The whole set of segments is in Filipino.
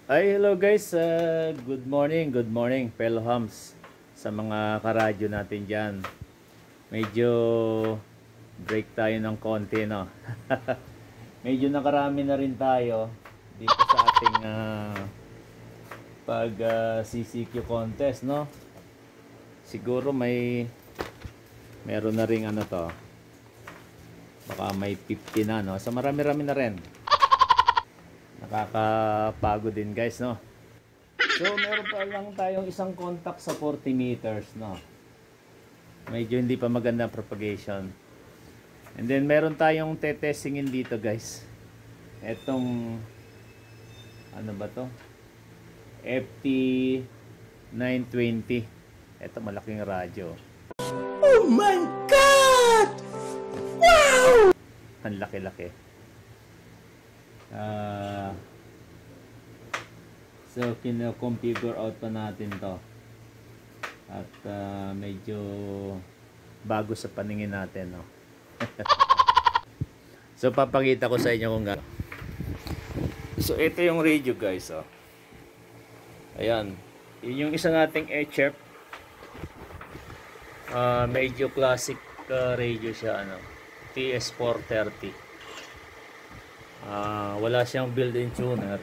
Hello guys, good morning fellow hams sa mga karadyo natin dyan. Medyo break tayo ng konti, no? Medyo nakarami na rin tayo dito sa ating CCQ contest, no? Siguro meron na ring ano to, baka may 50 na, no? So marami-rami na rin. Nakakapagod din guys, no? So meron pa lang tayong isang contact sa 40 meters, no? Medyo hindi pa maganda propagation. And then meron tayong testingin dito guys. Etong ano ba to? FT 920. Eto malaking radyo. Oh my God! Wow! Ang laki-laki. So kino-configure out pa natin to at medyo bago sa paningin natin, no? So papakita ko sa inyo kung gaano. So ito yung radio guys, oh. Ayan, yun yung isang ating HF. Medyo classic radio siya, ano, TS430. Wala siyang built-in tuner,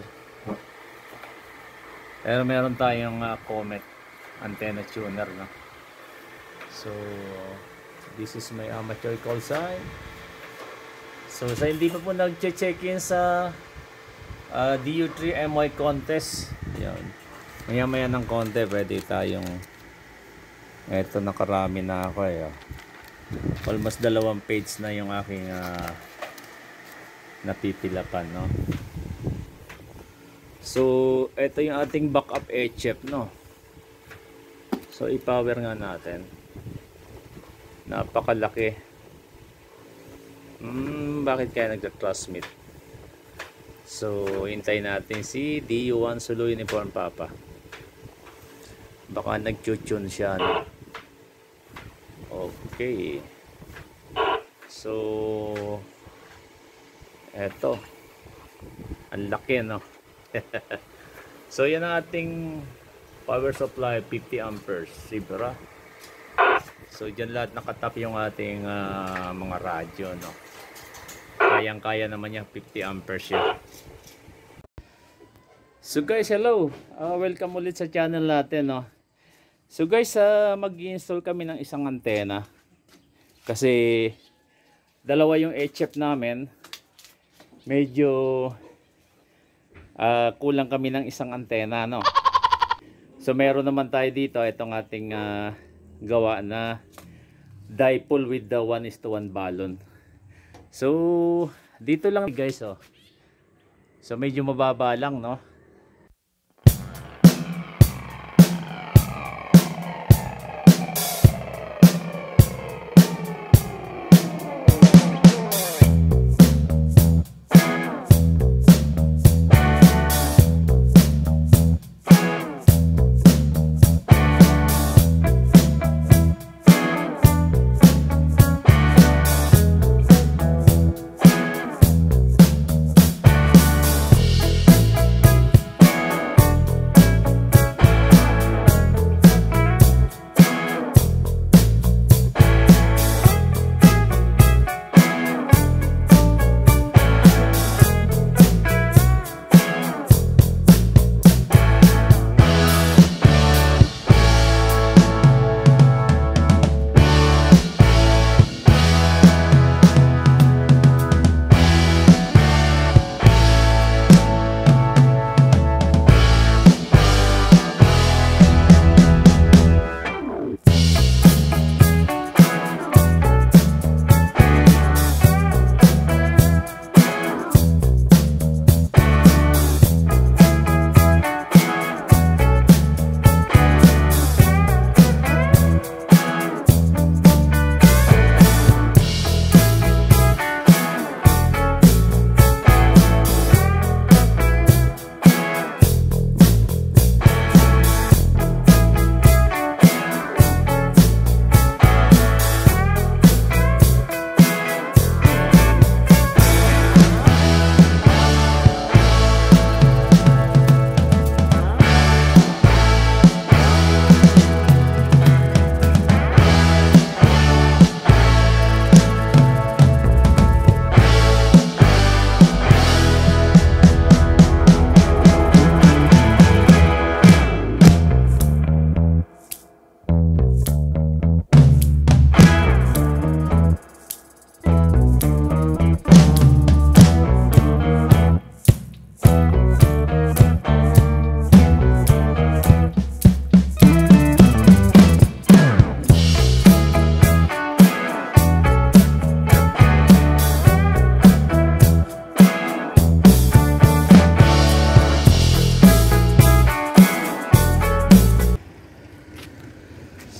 pero meron tayong Comet antenna tuner, no? So this is my amateur call sign. So sa hindi pa po nag-check in sa DU3 MY contest, yan, maya-maya ng konti pwede tayong, eto nakarami na ako eh, oh. Almost 2 page na yung aking napipilapan, no? So ito yung ating backup HF, no? So i-power nga natin. Napakalaki. Bakit kaya nagta-transmit? So hintay natin si DU1 Sulu Uniform Papa. Baka nag-tune siya, no? Okay. So eto, ang laki, no? So yan ang ating power supply, 50 amperes Sibra. So dyan lahat nakatap yung ating mga radyo, no? Kayang-kaya naman yan, 50 amperes yan. So guys, hello, welcome ulit sa channel natin, no? So guys, mag-install kami ng isang antena kasi dalawa yung HF namin. Medyo kulang kami ng isang antena, no? So meron naman tayo dito itong ating gawa na dipole with the 1:1 balon. So dito lang guys, oh. So medyo mababa lang, no?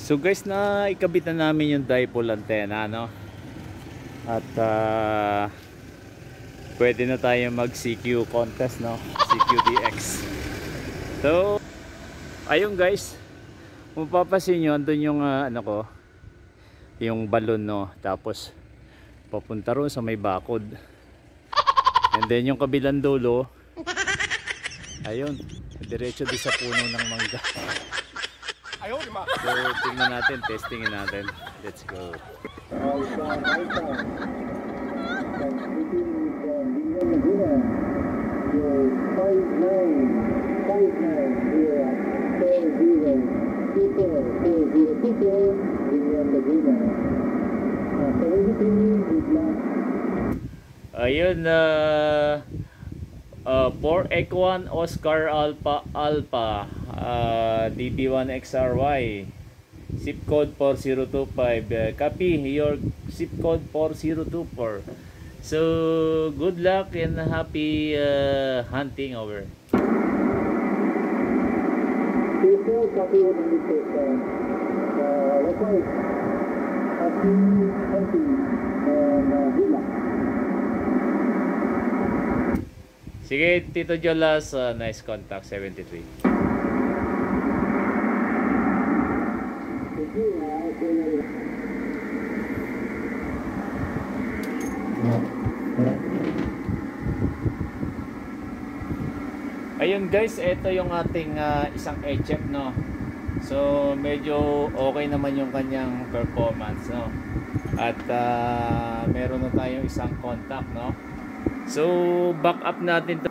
So guys, na ikabit na namin yung dipole antenna, no? At pwede na tayo mag CQ contest, no? CQDX. So ayun guys, kung papasin nyo, andun yung ano ko, yung balon, no? Tapos papunta ron sa may bakod, and then yung kabilang dulo, ayun, diretso di sa puno ng mangga. So tingnan natin, testingin natin. Let's go. Ayun, 4X1 Oscar Alpha Alpha, DB1XRY, zip code 4025. Copy your zip code 4024. So good luck and happy hunting. Over. Sige, Tito Jolas, nice contact, 73. Ayun guys, ito yung ating isang HF, no. So medyo okay naman yung kanyang performance, no. At meron na tayong isang contact, no. So back up natin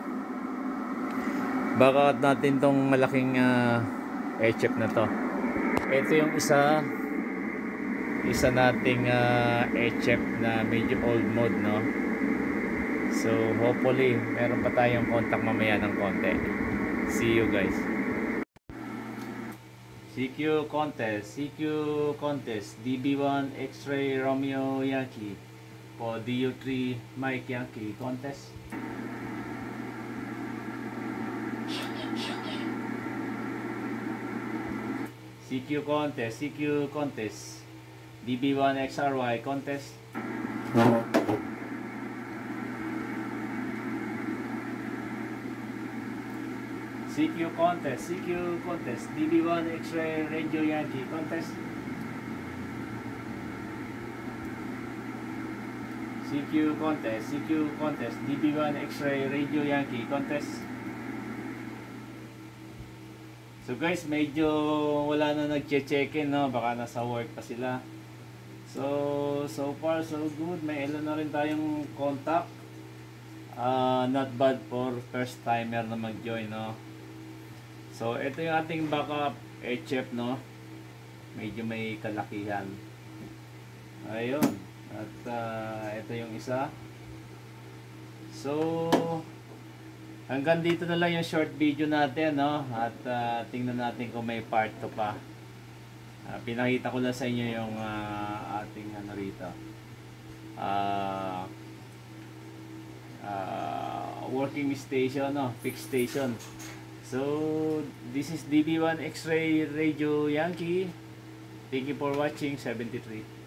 tong malaking HF na to. Ito yung isa nating HF na medyo old mode, no. So hopefully meron pa tayong contact mamaya ng konti. See you guys. CQ contest DB1 X-ray Romeo Yankee for DU3 Mike Yankee contest. CQ contest DB1 XRY contest. CQ contest DB1 X-ray Radio Yankee contest. CQ contest DB1 X-ray Radio Yankee contest. So guys, medyo wala na nagche-check-in, no? Baka nasa work pa sila. So far so good. May ilan na rin tayong contact. Not bad for first timer na mag-join, no? So ito yung ating backup HF, no? Medyo may kalakihan. Ayun. At ito yung isa. So hanggang dito na lang yung short video natin, no? At tingnan natin kung may part 2 pa. Pinakita ko lang sa inyo yung ating ano rito. Working station, no? Fixed station. So this is DB1 X-ray Radio Yankee. Thank you for watching. 73.